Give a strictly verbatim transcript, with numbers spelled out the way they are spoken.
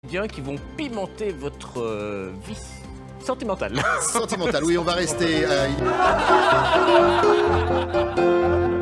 Bien qui vont pimenter votre euh, vie sentimentale. Sentimental, oui, on va rester... Euh...